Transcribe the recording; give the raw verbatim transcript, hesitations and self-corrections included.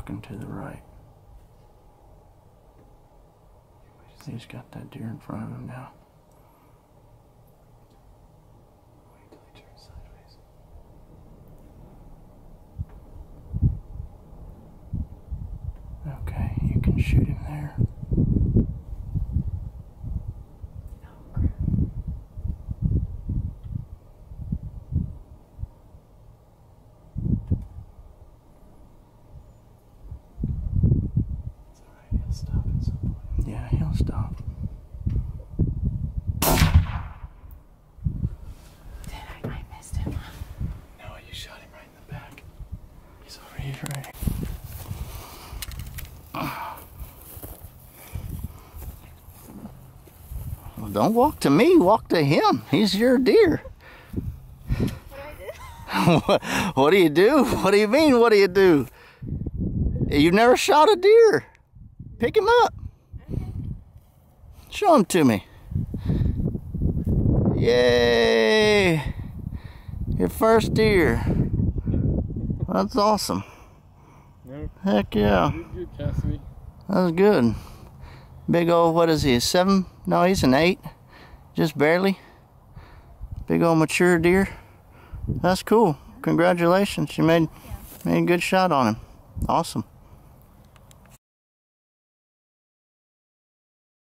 walking to the right. He's got that deer in front of him now. Wait till he turns sideways. Okay, you can shoot him there. Stop at some point. Yeah, he'll stop. Did I? I missed him. No, you shot him right in the back. He's over here, right? Well, don't walk to me, walk to him. He's your deer. What do I do? what, what do you do? What do you mean, what do you do? You've never shot a deer. Pick him up. Okay. Show him to me. Yay! Your first deer. That's awesome. Nope. Heck yeah. You're good, Cassidy. That was good. Big old, what is he, a seven? No, he's an eight. Just barely. Big old mature deer. That's cool. Congratulations. You made, made a good shot on him. Awesome.